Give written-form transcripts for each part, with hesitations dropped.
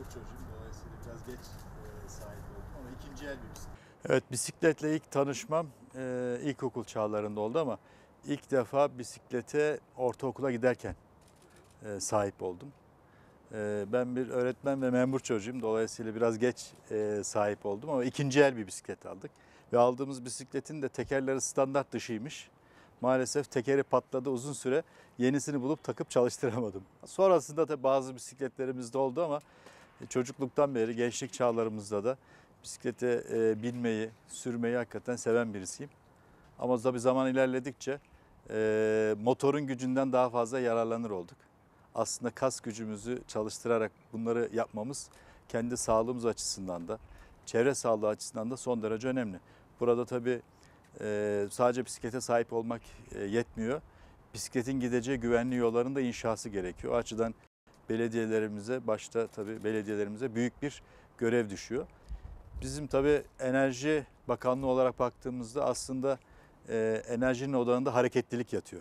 memur çocuğum. Dolayısıyla biraz geç sahip oldum ama ikinci el bir bisiklet. Evet, bisikletle ilk tanışmam ilkokul çağlarında oldu ama ilk defa bisiklete ortaokula giderken sahip oldum. Ben bir öğretmen ve memur çocuğum. Dolayısıyla biraz geç sahip oldum ama ikinci el bir bisiklet aldık. Ve aldığımız bisikletin de tekerleri standart dışıymış. Maalesef tekeri patladı, uzun süre yenisini bulup takıp çalıştıramadım. Sonrasında da bazı bisikletlerimiz de oldu ama çocukluktan beri gençlik çağlarımızda da bisiklete binmeyi, sürmeyi hakikaten seven birisiyim. Ama tabii zaman ilerledikçe motorun gücünden daha fazla yararlanır olduk. Aslında kas gücümüzü çalıştırarak bunları yapmamız kendi sağlığımız açısından da, çevre sağlığı açısından da son derece önemli. Burada tabii sadece bisiklete sahip olmak yetmiyor. Bisikletin gideceği güvenli yolların da inşası gerekiyor. O açıdan belediyelerimize, başta tabii belediyelerimize büyük bir görev düşüyor. Bizim tabii Enerji Bakanlığı olarak baktığımızda aslında enerjinin odağında hareketlilik yatıyor.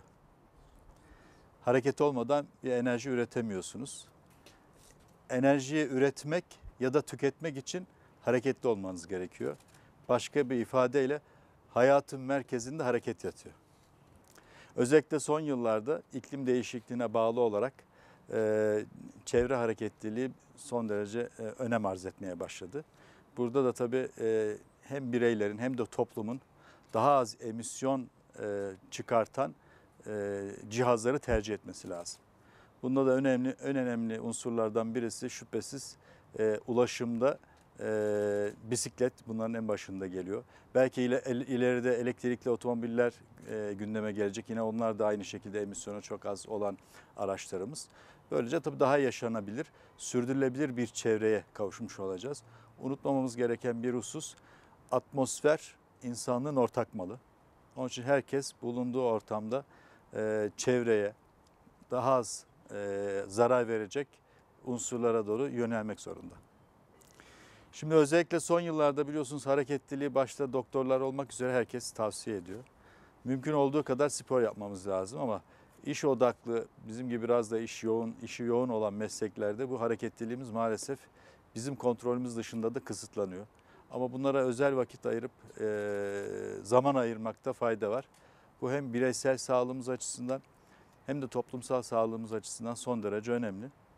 Hareket olmadan bir enerji üretemiyorsunuz. Enerjiyi üretmek ya da tüketmek için hareketli olmanız gerekiyor. Başka bir ifadeyle hayatın merkezinde hareket yatıyor. Özellikle son yıllarda iklim değişikliğine bağlı olarak çevre hareketliliği son derece önem arz etmeye başladı. Burada da tabii hem bireylerin hem de toplumun daha az emisyon çıkartan cihazları tercih etmesi lazım. Bunda da en önemli unsurlardan birisi şüphesiz ulaşımda bisiklet bunların en başında geliyor. Belki ileride elektrikli otomobiller gündeme gelecek. Yine onlar da aynı şekilde emisyonu çok az olan araçlarımız. Böylece tabii daha yaşanabilir, sürdürülebilir bir çevreye kavuşmuş olacağız. Unutmamamız gereken bir husus, atmosfer insanlığın ortak malı. Onun için herkes bulunduğu ortamda çevreye daha az zarar verecek unsurlara doğru yönelmek zorunda. Şimdi özellikle son yıllarda biliyorsunuz hareketliliği başta doktorlar olmak üzere herkes tavsiye ediyor. Mümkün olduğu kadar spor yapmamız lazım ama iş odaklı, bizim gibi biraz da işi yoğun olan mesleklerde bu hareketliliğimiz maalesef bizim kontrolümüz dışında da kısıtlanıyor. Ama bunlara özel vakit ayırıp zaman ayırmakta fayda var. Bu hem bireysel sağlığımız açısından hem de toplumsal sağlığımız açısından son derece önemli.